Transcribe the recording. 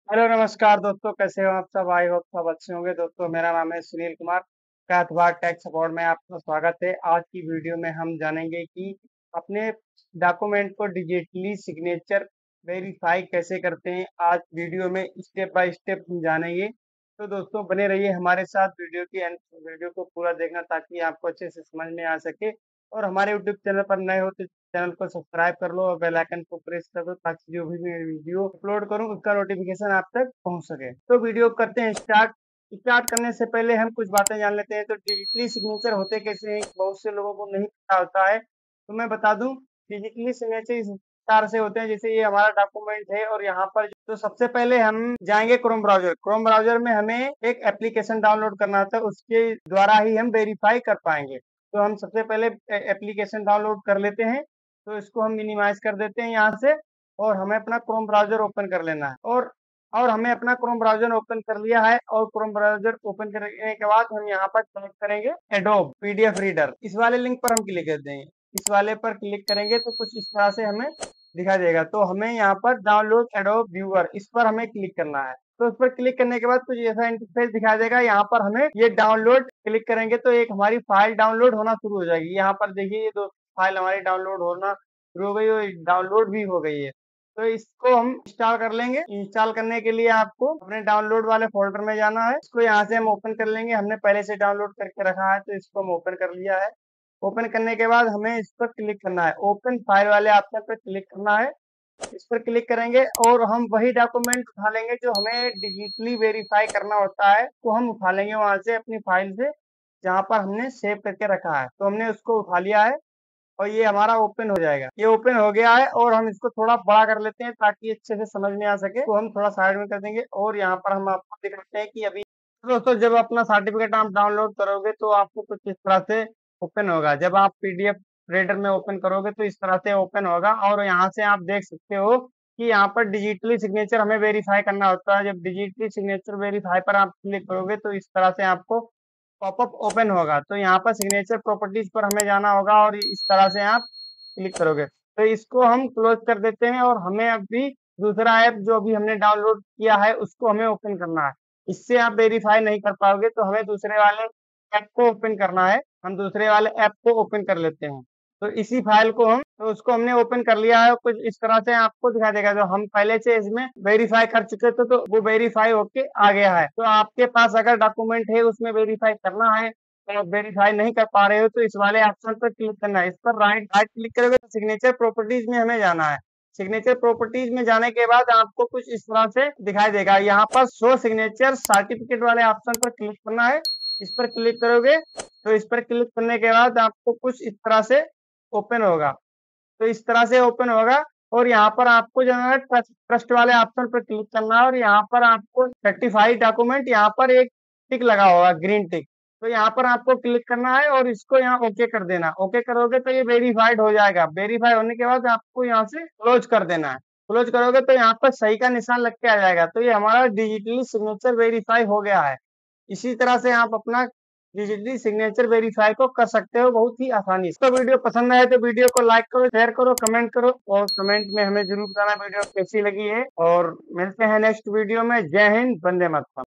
Hello नमस्कार दोस्तों, कैसे हो आप सब। आई होप सब अच्छे होंगे। दोस्तों मेरा नाम है सुनील कुमार, कैथबार टेक सपोर्ट में आपका स्वागत है। आज की वीडियो में हम जानेंगे कि अपने डॉक्यूमेंट को डिजिटली सिग्नेचर वेरीफाई कैसे करते हैं। आज वीडियो में स्टेप बाय स्टेप हम जानेंगे। तो दोस्तों बने रहिए हमारे साथ वीडियो की एंड वीडियो को पूरा देखना ताकि आपको अच्छे से समझ में आ सके। और हमारे यूट्यूब चैनल पर नए हो तो चैनल को सब्सक्राइब कर लो और बेल आइकन को प्रेस कर दो ताकि जो भी मैं वीडियो अपलोड करूं उसका नोटिफिकेशन आप तक पहुंच सके। तो वीडियो करते हैं स्टार्ट। स्टार्ट करने से पहले हम कुछ बातें जान लेते हैं। तो डिजिटली सिग्नेचर होते कैसे हैं, बहुत से लोगों को नहीं पता होता है, तो मैं बता दूं। डिजिटली सिग्नेचर इस प्रकार से होते हैं, जैसे ये हमारा डॉक्यूमेंट है और यहाँ पर तो सबसे पहले हम जाएंगे क्रोम ब्राउजर में हमें एक एप्लीकेशन डाउनलोड करना होता है, उसके द्वारा ही हम वेरीफाई कर पाएंगे। तो हम सबसे पहले एप्लीकेशन डाउनलोड कर लेते हैं। तो इसको हम मिनिमाइज कर देते हैं यहाँ से, और हमें अपना क्रोम ब्राउजर ओपन कर लेना है। और हमने अपना क्रोम ब्राउजर ओपन कर लिया है। और क्रोम ब्राउजर ओपन करने के बाद हम यहाँ पर क्लिक करेंगे एडोब पीडीएफ रीडर, इस वाले लिंक पर हम क्लिक कर देंगे। इस वाले पर क्लिक करेंगे तो कुछ इस तरह से हमें दिखाई देगा। तो हमें यहाँ पर डाउनलोड एडोब व्यूअर, इस पर हमें क्लिक करना है। तो उस पर क्लिक करने के बाद कुछ ऐसा इंटरफेस दिखाई देगा। यहाँ पर हमें ये डाउनलोड क्लिक करेंगे तो एक हमारी फाइल डाउनलोड होना शुरू हो जाएगी। यहाँ पर देखिए ये दो फाइल हमारी डाउनलोड होना शुरू हो गई और डाउनलोड भी हो गई है। तो इसको हम इंस्टॉल कर लेंगे। इंस्टॉल करने के लिए आपको अपने डाउनलोड वाले फोल्डर में जाना है। इसको यहाँ से हम ओपन कर लेंगे। हमने पहले से डाउनलोड करके रखा है तो इसको हम ओपन कर लिया है। ओपन करने के बाद हमें इस पर क्लिक करना है, ओपन फाइल वाले ऑप्शन पर क्लिक करना है। इस पर क्लिक करेंगे और हम वही डॉक्यूमेंट उठा लेंगे जो हमें डिजिटली वेरीफाई करना होता है, तो हम उठा लेंगे वहां से अपनी फाइल से जहां पर हमने सेव करके रखा है। तो हमने उसको उठा लिया है और ये हमारा ओपन हो जाएगा। ये ओपन हो गया है और हम इसको थोड़ा बड़ा कर लेते हैं ताकि अच्छे से समझ में आ सके। तो हम थोड़ा साइड में कर देंगे और यहाँ पर हम आपको दिखाते हैं कि अभी दोस्तों जब अपना सर्टिफिकेट आप डाउनलोड करोगे तो आपको कुछ इस तरह से ओपन होगा। जब आप पीडीएफ रीडर में ओपन करोगे तो इस तरह से ओपन होगा। और यहाँ से आप देख सकते हो कि यहाँ पर डिजिटली सिग्नेचर हमें वेरीफाई करना होता है। जब डिजिटली सिग्नेचर वेरीफाई पर आप क्लिक करोगे तो इस तरह से आपको पॉपअप ओपन होगा। तो यहाँ पर सिग्नेचर प्रॉपर्टीज पर हमें जाना होगा और इस तरह से आप क्लिक करोगे। तो इसको हम क्लोज कर देते हैं और हमें अभी दूसरा ऐप जो अभी हमने डाउनलोड किया है उसको हमें ओपन करना है। इससे आप वेरीफाई नहीं कर पाओगे तो हमें दूसरे वाले ऐप को ओपन करना है। हम दूसरे वाले ऐप को ओपन कर लेते हैं। तो इसी फाइल को हम तो उसको हमने ओपन कर लिया है। कुछ इस तरह से आपको दिखाई देगा। जो हम पहले से इसमें वेरीफाई कर चुके थे तो वो वेरीफाई होके आ गया है। तो आपके पास अगर डॉक्यूमेंट है उसमें वेरीफाई करना है तो आप वेरीफाई नहीं कर पा रहे हो तो इस वाले ऑप्शन पर क्लिक करना है। इस पर राइट राइट क्लिक करोगे तो सिग्नेचर प्रॉपर्टीज में हमें जाना है। सिग्नेचर प्रॉपर्टीज में जाने के बाद आपको कुछ इस तरह से दिखाई देगा। यहाँ पर शो सिग्नेचर सर्टिफिकेट वाले ऑप्शन पर क्लिक करना है। इस पर क्लिक करोगे तो इस पर क्लिक करने के बाद आपको कुछ इस तरह से ओपन होगा। तो इस तरह से ओपन होगा और यहाँ पर आपको जो है ट्रस्ट वाले ऑप्शन पर क्लिक करना है और यहाँ पर आपको सर्टिफाइड डॉक्यूमेंट, यहाँ पर एक टिक लगा होगा, ग्रीन टिक। तो यहाँ पर आपको क्लिक करना है और इसको यहाँ ओके कर देना। ओके करोगे तो ये वेरीफाइड हो जाएगा। वेरीफाई होने के बाद आपको यहाँ से क्लोज कर देना है। क्लोज करोगे तो यहाँ पर सही का निशान लग के आ जाएगा। तो ये हमारा डिजिटली सिग्नेचर वेरीफाई हो गया है। इसी तरह से आप अपना डिजिटली सिग्नेचर वेरीफाई को कर सकते हो बहुत ही आसानी से। तो वीडियो पसंद आए तो वीडियो को लाइक करो, शेयर करो, कमेंट करो और कमेंट में हमें जरूर बताना वीडियो कैसी लगी है। और मिलते हैं नेक्स्ट वीडियो में। जय हिंद, वंदे मातरम।